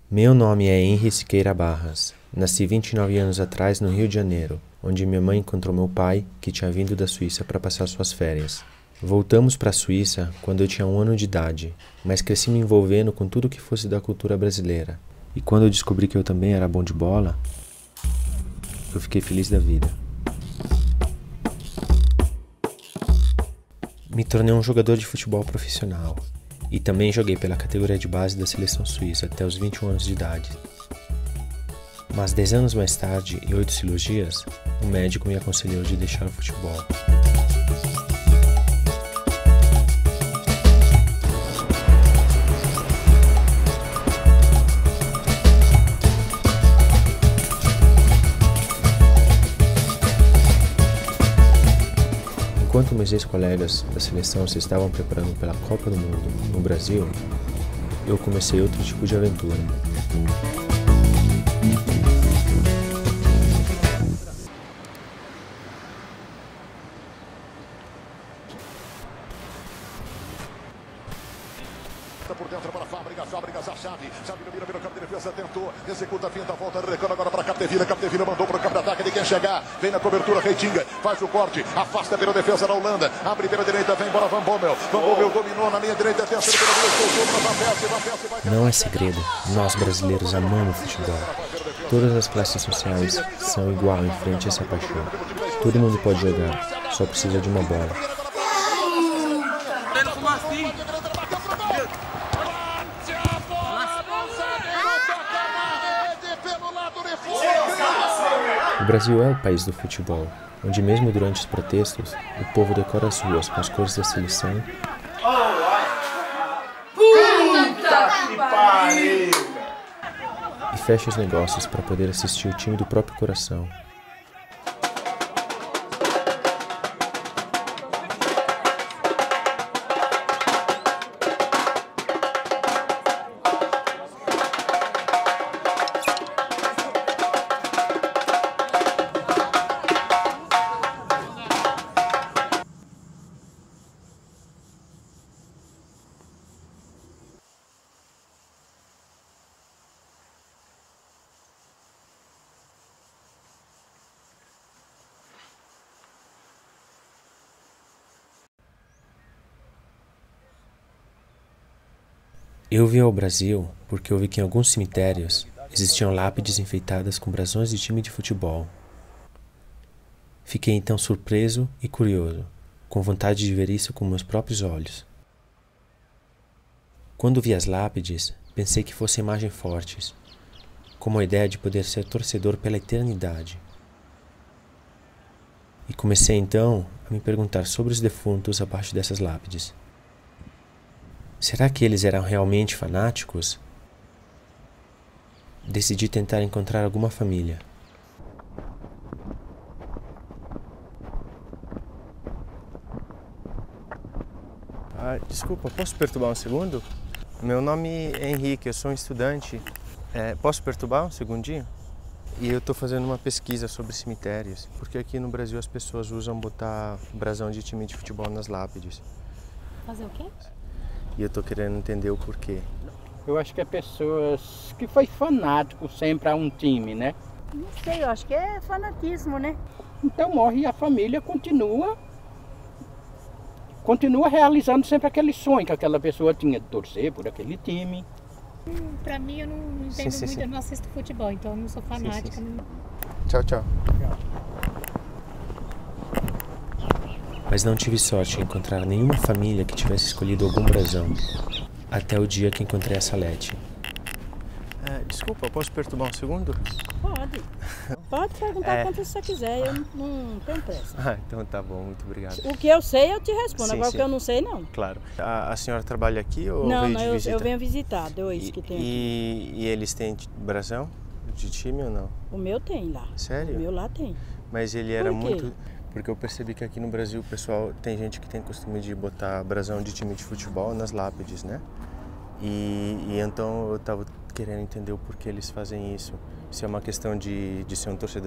Meu nome é Henry Siqueira Barras. Nasci 29 anos atrás no Rio de Janeiro, onde minha mãe encontrou meu pai, que tinha vindo da Suíça para passar suas férias. Voltamos para a Suíça quando eu tinha 1 ano de idade, mas cresci me envolvendo com tudo que fosse da cultura brasileira. E quando eu descobri que eu também era bom de bola, eu fiquei feliz da vida. Me tornei um jogador de futebol profissional e também joguei pela categoria de base da seleção suíça até os 21 anos de idade. Mas 10 anos mais tarde e 8 cirurgias, o médico me aconselhou de deixar o futebol. Enquanto meus ex-colegas da seleção se estavam preparando pela Copa do Mundo no Brasil, eu comecei outro tipo de aventura. Por dentro para Fábricas a chave domina o campo de defesa, tentou, executa a finta, volta, recando agora para Capdevila mandou para o campo de ataque, ele quer chegar, vem na cobertura, Reitinga, faz o corte, afasta pela defesa da Holanda, abre pela direita, vem embora Van Bommel dominou na linha direita, terceiro pela direita, Não é segredo, nós brasileiros amamos futebol. Todas as classes sociais são igual em frente a essa paixão. Todo mundo pode jogar, só precisa de uma bola. O Brasil é o país do futebol, onde mesmo durante os protestos, o povo decora as ruas com as cores da seleção. Puta que pariu! E fecha os negócios para poder assistir o time do próprio coração. Eu vim ao Brasil porque eu vi que em alguns cemitérios existiam lápides enfeitadas com brasões de time de futebol. Fiquei então surpreso e curioso, com vontade de ver isso com meus próprios olhos. Quando vi as lápides, pensei que fossem imagens fortes, como a ideia de poder ser torcedor pela eternidade. E comecei então a me perguntar sobre os defuntos abaixo dessas lápides. Será que eles eram realmente fanáticos? Decidi tentar encontrar alguma família. Desculpa, posso perturbar um segundo? Meu nome é Henrique, eu sou um estudante. Posso perturbar um segundinho? E eu estou fazendo uma pesquisa sobre cemitérios, porque aqui no Brasil as pessoas usam botar brasão de time de futebol nas lápides. Fazer o quê? E eu tô querendo entender o porquê. Eu acho que é pessoas que foi fanático sempre a um time, né? Não sei, eu acho que é fanatismo, né? Então morre e a família continua realizando sempre aquele sonho que aquela pessoa tinha de torcer por aquele time. Pra mim eu não entendo muito, eu não assisto futebol, então eu não sou fanática. Sim. Tchau, tchau. Mas não tive sorte em encontrar nenhuma família que tivesse escolhido algum brasão, até o dia que encontrei a Salete. Desculpa, posso perturbar um segundo? Pode. Pode perguntar quanto você quiser, eu não tenho pressa. Então tá bom, muito obrigado. O que eu sei eu te respondo, Sim, agora o sim. que eu não sei não. Claro. A senhora trabalha aqui ou Não, veio de visita? eu venho visitar, dois que tem aqui. E eles têm brasão de time ou não? O meu tem lá. Sério? O meu lá tem. Mas ele era Por quê? muito... Porque eu percebi que aqui no Brasil, pessoal, tem gente que tem costume de botar brasão de time de futebol nas lápides, né? E então eu tava querendo entender o porquê eles fazem isso. Se é uma questão de ser um torcedor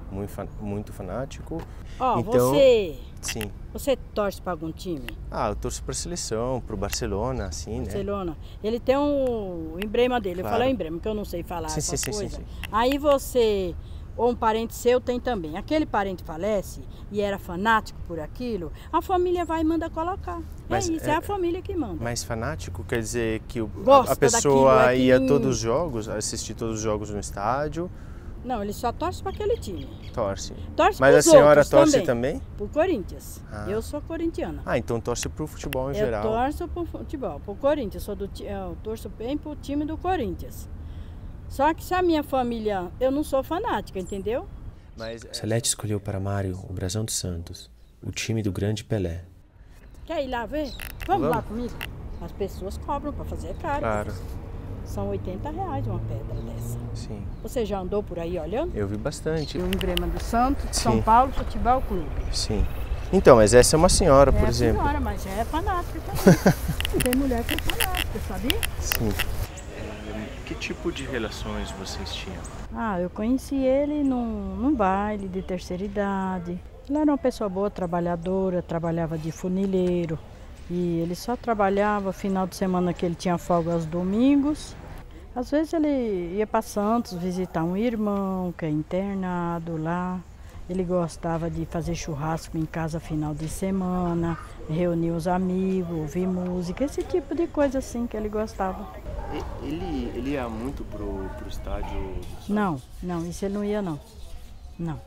muito fanático. Ó, então, sim. Você torce para algum time? Ah, eu torço para a seleção, para o Barcelona, assim, Barcelona. Né? Ele tem o emblema dele, claro. Eu falo emblema, que eu não sei falar sim, essa sim, coisa. Sim. Aí você, ou um parente seu tem também. Aquele parente falece e era fanático por aquilo, a família vai e manda colocar. Mas é a família que manda. Mas fanático quer dizer que a daquilo, pessoa é que... ia a todos os jogos, assistir todos os jogos no estádio? Não, ele só torce para aquele time. Torce. Mas a senhora torce também? Pro Corinthians. Eu sou corintiana. Ah, então torce pro futebol em geral. Eu torço pro futebol, pro Corinthians. Eu torço bem pro time do Corinthians. Só que se a minha família... Eu não sou fanática, entendeu? Salete escolheu para Mário o brasão do Santos, o time do grande Pelé. Quer ir lá ver? Vamos lá comigo? As pessoas cobram para fazer caro. Claro. São R$80 uma pedra dessa. Sim. Você já andou por aí olhando? Eu vi bastante. O emblema do Santos, São Paulo Futebol Clube. Sim. Então, mas essa é uma senhora, por exemplo. É uma senhora, mas é fanática também. Tem mulher que é fanática, sabia? Sim. Que tipo de relações vocês tinham? Ah, eu conheci ele num baile de terceira idade. Ele era uma pessoa boa, trabalhadora, trabalhava de funileiro. E ele só trabalhava final de semana que ele tinha folga aos domingos. Às vezes ele ia para Santos visitar um irmão que é internado lá. Ele gostava de fazer churrasco em casa final de semana, reunir os amigos, ouvir música, esse tipo de coisa assim que ele gostava. Ele ia muito pro estádio? Não, isso ele não ia não. Não.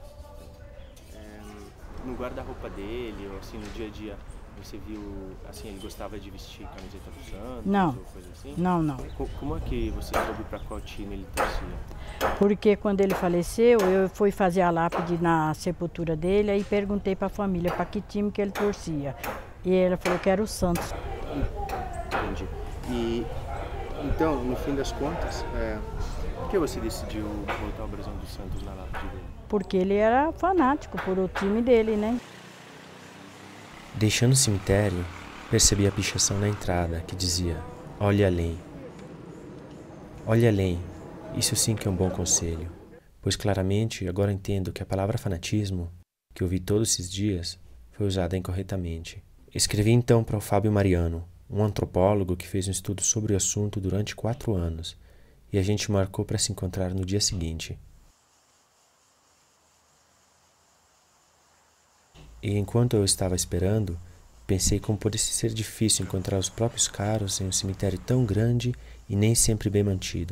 No guarda-roupa dele, ou assim, no dia a dia, você viu, assim, ele gostava de vestir camiseta do Santos? Não, ou coisa assim? não. Como é que você soube para qual time ele torcia? Porque quando ele faleceu, eu fui fazer a lápide na sepultura dele, aí perguntei para a família para que time que ele torcia. E ela falou que era o Santos. Entendi. E, então, no fim das contas, por que você decidiu botar o brasão do Santos na lápide dele? Porque ele era fanático por o time dele, né? Deixando o cemitério, percebi a pichação na entrada que dizia: olhe além. Olhe além, isso sim que é um bom conselho, pois claramente agora entendo que a palavra fanatismo, que ouvi todos esses dias, foi usada incorretamente. Escrevi então para o Fábio Mariano, um antropólogo que fez um estudo sobre o assunto durante 4 anos, e a gente marcou para se encontrar no dia seguinte. E enquanto eu estava esperando, pensei como pudesse ser difícil encontrar os próprios caros em um cemitério tão grande e nem sempre bem mantido.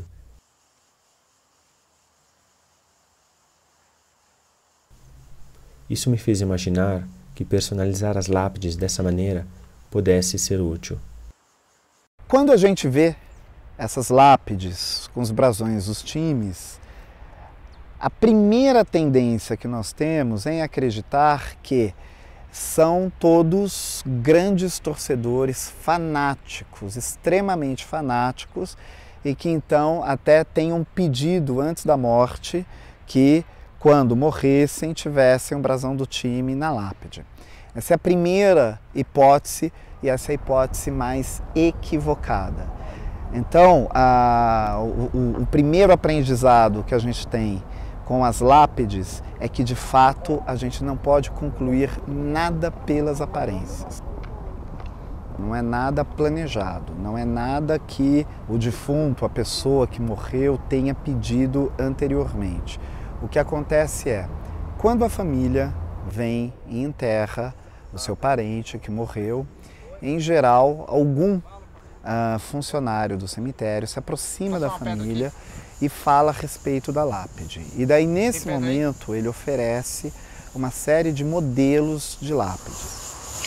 Isso me fez imaginar que personalizar as lápides dessa maneira pudesse ser útil. Quando a gente vê essas lápides com os brasões dos times, a primeira tendência que nós temos é em acreditar que são todos grandes torcedores fanáticos, extremamente fanáticos, e que então até tenham pedido antes da morte que, quando morressem, tivessem o brasão do time na lápide. Essa é a primeira hipótese e essa é a hipótese mais equivocada. Então, o primeiro aprendizado que a gente tem com as lápides é que, de fato, a gente não pode concluir nada pelas aparências. Não é nada planejado, não é nada que o defunto, a pessoa que morreu, tenha pedido anteriormente. O que acontece é, quando a família vem e enterra o seu parente que morreu, em geral, algum funcionário do cemitério se aproxima da família e fala a respeito da lápide. E daí, nesse momento, ele oferece uma série de modelos de lápides.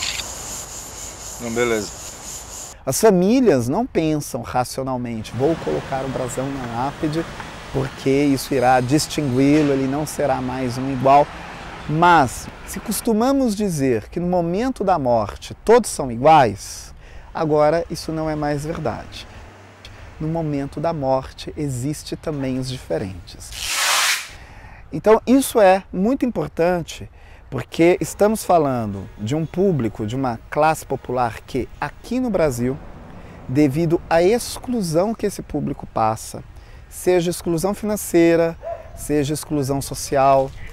Beleza. As famílias não pensam racionalmente, vou colocar o brasão na lápide porque isso irá distingui-lo, ele não será mais um igual. Mas, se costumamos dizer que no momento da morte todos são iguais, agora isso não é mais verdade. No momento da morte existe também os diferentes. Então isso é muito importante porque estamos falando de um público, de uma classe popular que aqui no Brasil, devido à exclusão que esse público passa, seja exclusão financeira, seja exclusão social,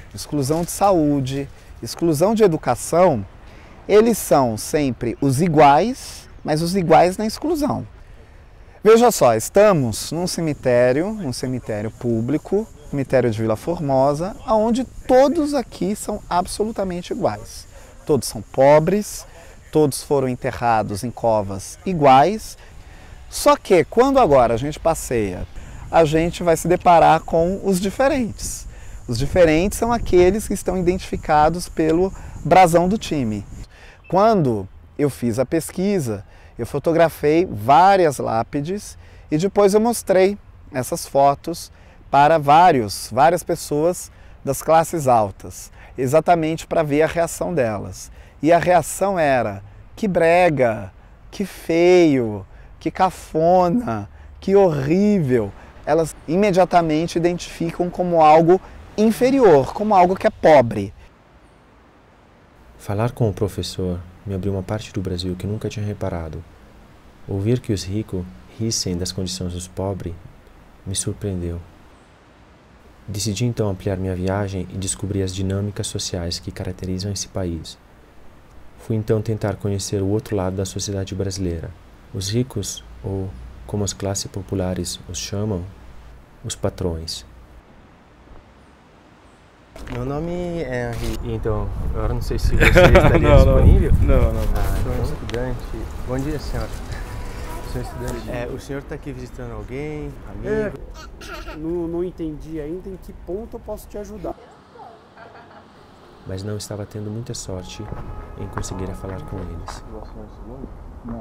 exclusão de saúde, exclusão de educação, eles são sempre os iguais, mas os iguais na exclusão. Veja só, estamos num cemitério público, cemitério de Vila Formosa, onde todos aqui são absolutamente iguais. Todos são pobres, todos foram enterrados em covas iguais, só que quando agora a gente passeia, a gente vai se deparar com os diferentes. Os diferentes são aqueles que estão identificados pelo brasão do time. Quando eu fiz a pesquisa, eu fotografei várias lápides e depois eu mostrei essas fotos para várias pessoas das classes altas, exatamente para ver a reação delas. E a reação era: que brega, que feio, que cafona, que horrível. Elas imediatamente identificam como algo inferior, como algo que é pobre. Falar com o professor me abriu uma parte do Brasil que nunca tinha reparado. Ouvir que os ricos rissem das condições dos pobres me surpreendeu. Decidi então ampliar minha viagem e descobrir as dinâmicas sociais que caracterizam esse país. Fui então tentar conhecer o outro lado da sociedade brasileira. Os ricos, ou como as classes populares os chamam, os patrões. Meu nome é Henri, então, agora não sei se você estaria disponível. Não. Sou um estudante. Bom dia, senhora. Sou estudante. O senhor está aqui visitando alguém, amigo? Não entendi ainda em que ponto eu posso te ajudar. Mas não estava tendo muita sorte em conseguir falar com eles. Não.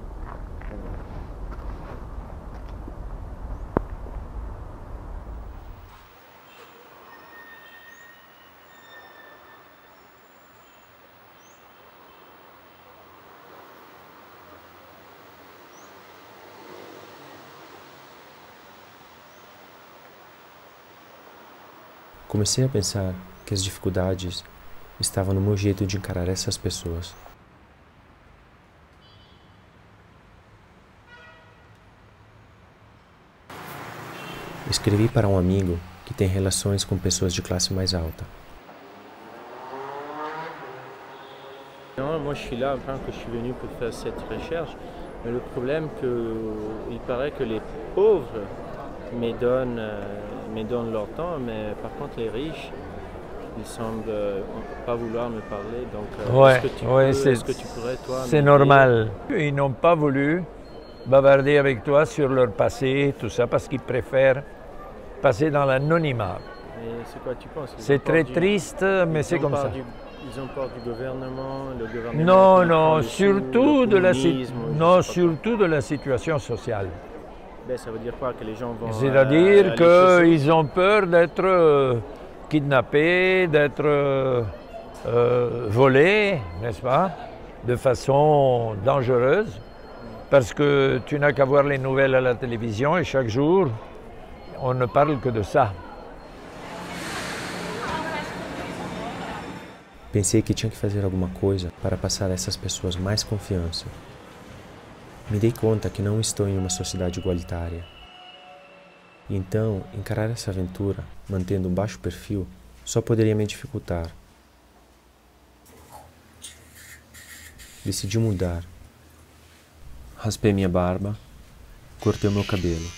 Comecei a pensar que as dificuldades estavam no meu jeito de encarar essas pessoas. Escrevi para um amigo que tem relações com pessoas de classe mais alta. Non, moi je suis là, enfin, que je suis venu pour faire cette recherche, mais le problème il paraît que les pauvres me donnent leur temps, mais par contre les riches, ils semblent pas vouloir me parler, donc est-ce que tu pourrais toi... C'est normal, ils n'ont pas voulu bavarder avec toi sur leur passé, tout ça, parce qu'ils préfèrent passer dans l'anonymat. Et c'est quoi tu penses? C'est très triste, mais c'est comme ça. Ils ont peur du gouvernement, le gouvernement... Non, surtout de la situation sociale. Ben, ça veut dire quoi? Que les gens vont... C'est-à-dire qu'ils ont peur d'être kidnappés, d'être volés, n'est-ce pas? De façon dangereuse. Parce que tu n'as qu'à voir les nouvelles à la télévision et chaque jour, on ne parle que de ça. Pensei que tinha que fazer alguma coisa para passar a essas pessoas mais confiança. Me dei conta que não estou em uma sociedade igualitária. E então, encarar essa aventura, mantendo um baixo perfil, só poderia me dificultar. Decidi mudar. Raspei minha barba, cortei o meu cabelo.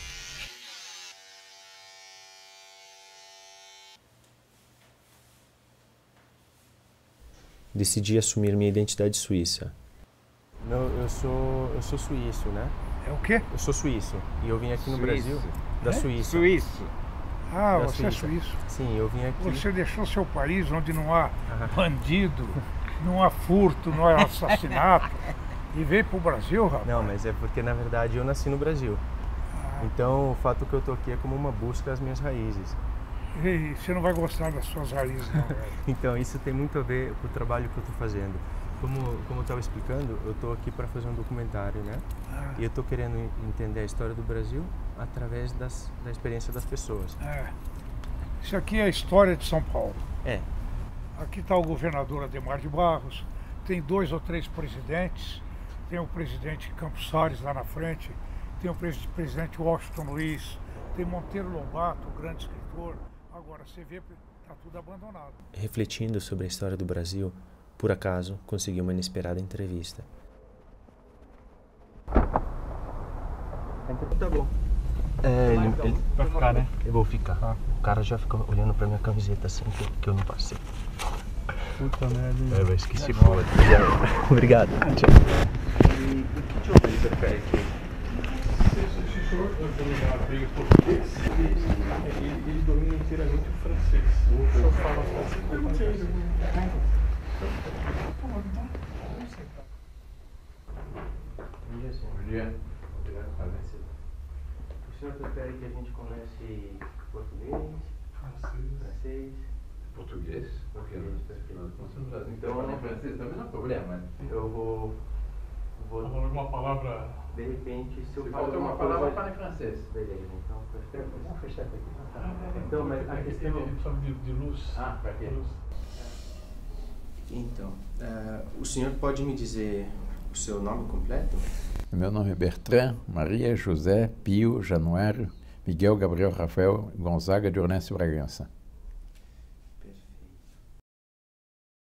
Decidi assumir minha identidade suíça. Não, eu sou suíço, né? É o quê? Eu sou suíço e eu vim aqui no Brasil da Suíça. Suíço. Ah, Da você é Suíça. suíço. Sim, eu vim aqui. Você deixou seu país onde não há bandido, não há furto, não há assassinato e veio para o Brasil, rapaz? Não, mas é porque na verdade eu nasci no Brasil. Então o fato que eu tô aqui é como uma busca às minhas raízes. E você não vai gostar das suas raízes, não, velho. Então isso tem muito a ver com o trabalho que eu tô fazendo. Como eu estava explicando, eu estou aqui para fazer um documentário, né? E eu estou querendo entender a história do Brasil através da experiência das pessoas. Isso aqui é a história de São Paulo. É. Aqui está o governador Adhemar de Barros, tem 2 ou 3 presidentes, tem o presidente Campos Salles lá na frente, tem o presidente Washington Luiz, tem Monteiro Lobato, o grande escritor. Agora, você vê, está tudo abandonado. Refletindo sobre a história do Brasil, por acaso, consegui uma inesperada entrevista. Tá bom. Ele vai ficar, né? Eu vou ficar. Ah. O cara já fica olhando pra minha camiseta assim que eu não passei. Puta merda. Eu esqueci foda. Obrigado. Tchau. E que idioma ele prefere aqui? Se o senhor veio português, ele domina inteiramente o francês. O senhor fala francês? Bom dia. Obrigado por aparecer. O senhor prefere que a gente converse português? Francês? Português? Porque nós somos brasileiros. Então, francês também não é problema. Eu vou falar alguma palavra. De repente, se eu Se falo falta uma palavra, fala em francês. Beleza, então vamos fechar aqui. Então, mas a questão. Ele fala de luz. Ah, para quê? Então, o senhor pode me dizer o seu nome completo? Meu nome é Bertrand, Maria, José, Pio, Januário, Miguel, Gabriel, Rafael, Gonzaga de Ornésio Bragança.